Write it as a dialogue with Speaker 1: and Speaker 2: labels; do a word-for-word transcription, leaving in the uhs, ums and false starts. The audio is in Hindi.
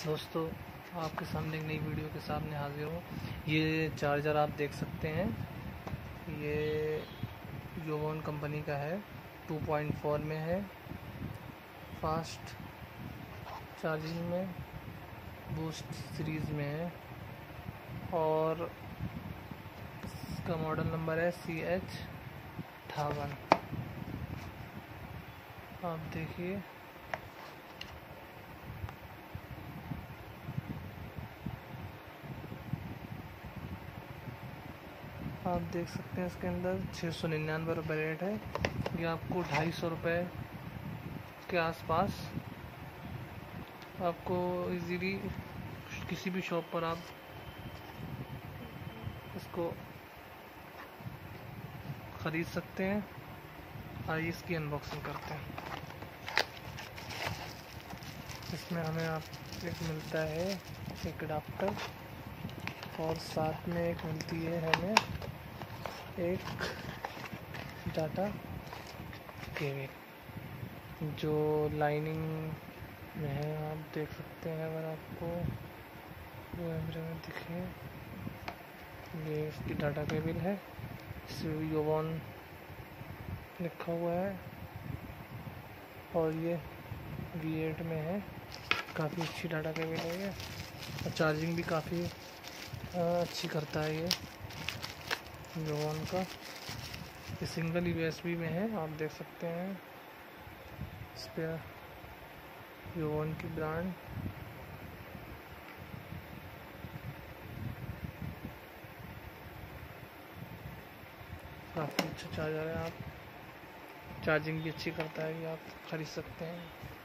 Speaker 1: दोस्तों, आपके सामने एक नई वीडियो के सामने हाजिर हूँ। ये चार्जर आप देख सकते हैं, ये योवोन कंपनी का है। टू पॉइंट फोर में है, फास्ट चार्जिंग में, बूस्ट सीरीज़ में है और इसका मॉडल नंबर है सी एच अट्ठावन। आप देखिए, आप देख सकते हैं इसके अंदर छः सौ निन्यानवे रुपये रेट है। ये आपको ढाई सौ रुपये के आसपास आपको इजीली किसी भी शॉप पर आप इसको ख़रीद सकते हैं। आइए इसकी अनबॉक्सिंग करते हैं। इसमें हमें आप एक मिलता है एक अडाप्टर और साथ में एक मिलती है हमें एक डाटा केबल जो लाइनिंग में है। आप देख सकते हैं, अगर आपको कैमरे में दिखे, ये इसकी डाटा केबल है। इसमें योवोन लिखा हुआ है और ये वी एट में है। काफ़ी अच्छी डाटा केबल है ये और चार्जिंग भी काफ़ी अच्छी करता है ये योवोन का। ये सिंगल यू एस बी में है, आप देख सकते हैं। इस पर योवोन की ब्रांड काफ़ी अच्छा चार्जर है। आप चार्जिंग भी अच्छी करता है, ये आप खरीद सकते हैं।